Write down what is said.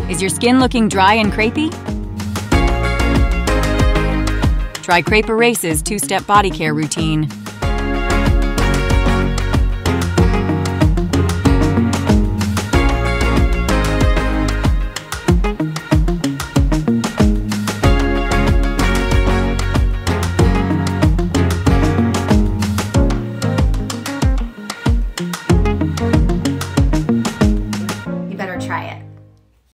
Is your skin looking dry and crepey? Try Crepe Erase's 2-step body care routine.